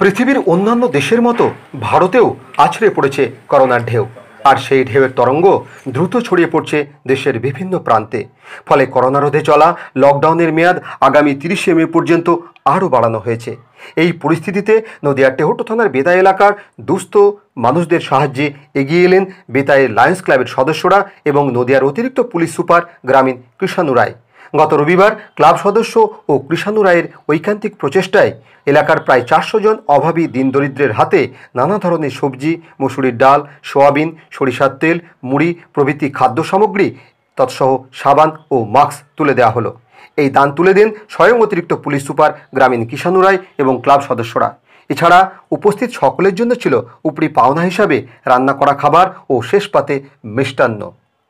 পৃথিবীর অন্যান্য দেশের মতো ভারতেও আছড়ে পড়েছে করোনার ঢেউ, আর সেই ঢেউয়ের তরঙ্গ দ্রুত ছড়িয়ে পড়ছে দেশের বিভিন্ন প্রান্তে। ফলে করোনা রোধে চলা লকডাউনের মেয়াদ আগামী 30শে মে পর্যন্ত আরও বাড়ানো হয়েছে। এই পরিস্থিতিতে নদিয়ার টেহট্ট থানার বেতাই এলাকার দুস্থ মানুষদের সাহায্যে এগিয়ে এলেন বেতাইয়ের লায়ন্স ক্লাবের সদস্যরা এবং নদিয়ার অতিরিক্ত পুলিশ সুপার গ্রামীণ কৃষাণু রায়। গত রবিবার ক্লাব সদস্য ও কৃষাণু রায়ের ঐকান্তিক প্রচেষ্টায় এলাকার প্রায় 400 জন অভাবী দিনদরিদ্রের হাতে নানা ধরনের সবজি, মসুরির ডাল, সোয়াবিন, সরিষার তেল, মুড়ি প্রভৃতি খাদ্য সামগ্রী তৎসহ সাবান ও মাস্ক তুলে দেওয়া হলো। এই দান তুলে দেন স্বয়ং অতিরিক্ত পুলিশ সুপার গ্রামীণ কৃষাণু রায় এবং ক্লাব সদস্যরা। এছাড়া উপস্থিত সকলের জন্য ছিল উপরি পাওনা হিসাবে রান্না করা খাবার ও শেষ পাতে মিষ্টান্ন।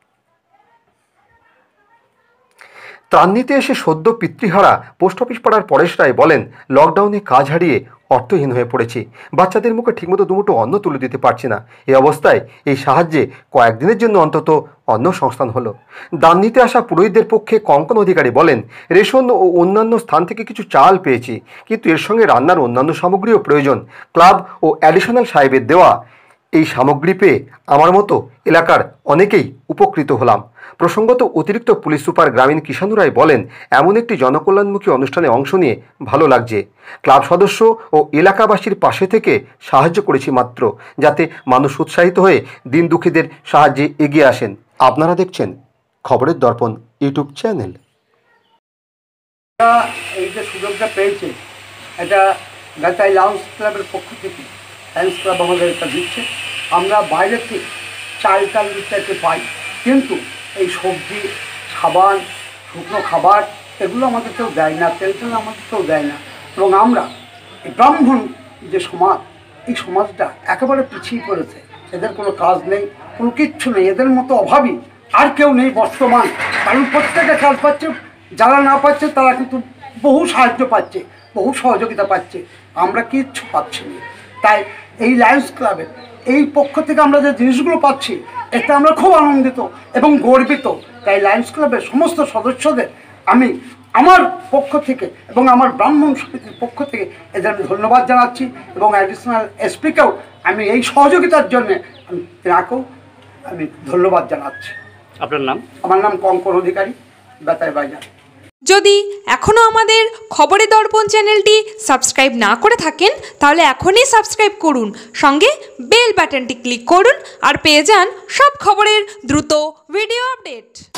ত্রাণ নিতে এসে সদ্য পিতৃহারা পোস্ট অফিস পাড়ার পরেশ রায় বলেন, লকডাউনে কাজ হারিয়ে অর্থহীন হয়ে পড়েছি, বাচ্চাদের মুখে ঠিকমতো দুমুঠো অন্ন তুলে দিতে পারছি না। এই অবস্থায় এই সাহায্যে কয়েকদিনের জন্য অন্তত অন্ন সংস্থান হলো। দান নিতে আসা পুরোহিতদের পক্ষে কঙ্কন অধিকারী বলেন, রেশন ও অন্যান্য স্থান থেকে কিছু চাল পেয়েছি, কিন্তু এর সঙ্গে রান্নার অন্যান্য সামগ্রীও প্রয়োজন। ক্লাব ও অ্যাডিশনাল সাহেবের দেওয়া এই সামগ্রী পেয়ে আমার মতো এলাকার অনেকেই উপকৃত হলাম। প্রসঙ্গত অতিরিক্ত পুলিশ সুপার গ্রামীণ কৃষাণু রায় বলেন, এমন একটি জনকল্যাণমুখী অনুষ্ঠানে অংশ নিয়ে ভালো লাগছে। ক্লাব সদস্য ও এলাকাবাসীর পাশে থেকে সাহায্য করেছি মাত্র, যাতে মানুষ উৎসাহিত হয়ে দিন দুঃখীদের সাহায্যে এগিয়ে আসেন। আপনারা দেখছেন খবরের দর্পণ ইউটিউব চ্যানেল। এই যে সুযোগটা পেয়েছে, এটা বেতাই লায়ন্স ক্লাবের পক্ষ থেকে লায়ন্স ক্লাব আমাদের এটা দিচ্ছে। আমরা বাইরে থেকে চাল দিতে পাই, কিন্তু এই সবজি, সাবান, শুকনো খাবার এগুলো আমাদের কেউ দেয় না, তেল আমাদের কেউ দেয় না। এবং আমরা এই ব্রাহ্মণ যে সমাজ, এই সমাজটা একেবারে পিছিয়ে পড়েছে। এদের কোনো কাজ নেই, কোনো কিচ্ছু নেই, এদের মতো অভাবী আর কেউ নেই বর্তমান। কারণ প্রত্যেকে কাজ পাচ্ছে, যারা না পাচ্ছে তারা কিন্তু বহু সাহায্য পাচ্ছে, বহু সহযোগিতা পাচ্ছে, আমরা কিচ্ছু পাচ্ছি না। তাই এই লায়ন্স ক্লাবের এই পক্ষ থেকে আমরা যে জিনিসগুলো পাচ্ছি, এতে আমরা খুব আনন্দিত এবং গর্বিত। তাই লায়ন্স ক্লাবের সমস্ত সদস্যদের আমি আমার পক্ষ থেকে এবং আমার ব্রাহ্মণ সমিতির পক্ষ থেকে এদের আমি ধন্যবাদ জানাচ্ছি, এবং অ্যাডিশনাল এসপিকেও আমি এই সহযোগিতার জন্য তাকেও আমি ধন্যবাদ জানাচ্ছি। আপনার নাম? আমার নাম কঙ্কন অধিকারী, বেতাই বাজার। যদি এখনও আমাদের খবরের দর্পণ চ্যানেলটি সাবস্ক্রাইব না করে থাকেন, তাহলে এখনই সাবস্ক্রাইব করুন, সঙ্গে বেল বাটনটি ক্লিক করুন আর পেয়ে যান সব খবরের দ্রুত ভিডিও আপডেট।